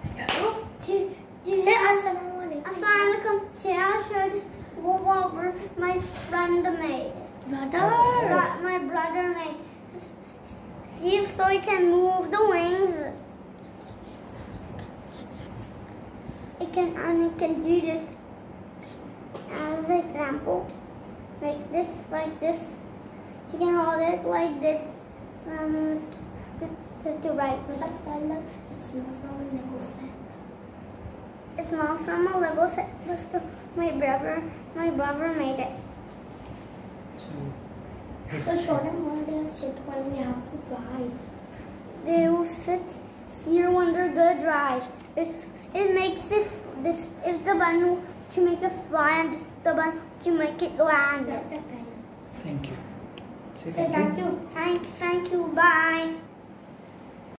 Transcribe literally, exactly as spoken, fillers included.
Say Assalamualaikum. Assalamualaikum. Today I'll show this wallpaper my friend made. Brother. Bro- my brother made. See if so he can move the wings. It can and it can do this as an example. Like this, like this. You can hold it like this. Um, this is the right. It's not from a Lego set. It's not from a Lego set. But still, my brother, my brother made it. So, so show them where they'll sit when we have to drive. They will sit here when they're good drive. If it makes it, this is the button to make it fly, and this is the button to make it land. Like the pennies. Thank you. Say Say thank you. thank you. Thank, thank you. Bye.